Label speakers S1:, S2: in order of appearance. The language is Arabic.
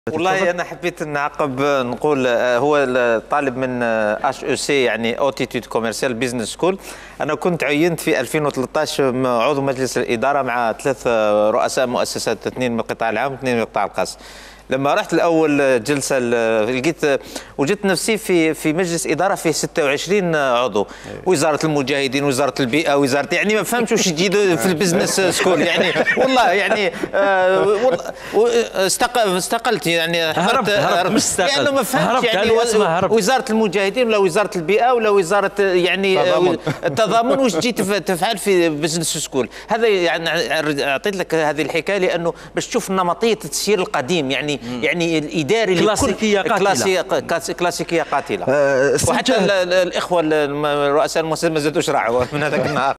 S1: والله انا حبيت نعقب نقول هو طالب من اش او سي يعني اوتيتود كوميرسيال بزنس سكول. انا كنت عينت في 2013 عضو مجلس الاداره مع 3 رؤساء مؤسسات، 2 من القطاع العام و2 من القطاع الخاص. لما رحت الاول جلسه وجدت نفسي في مجلس اداره فيه 26 عضو، وزاره المجاهدين، وزاره البيئه، وزاره يعني ما فهمتش واش يجي في البزنس سكول يعني والله يعني استقلت يعني
S2: هربت مش استقلت
S1: يعني ما فهمتش يعني وزاره المجاهدين ولا وزاره البيئه ولا وزاره يعني التضامن واش تجي تفعل في بزنس سكول. هذا يعني اعطيت لك هذه الحكايه لانه باش تشوف نمطيه التسيير القديم يعني الاداري كلاسيكيه قاتله. وحتى الاخوه رؤساء المؤسسات ما زادوش راعوا من هذاك النهار.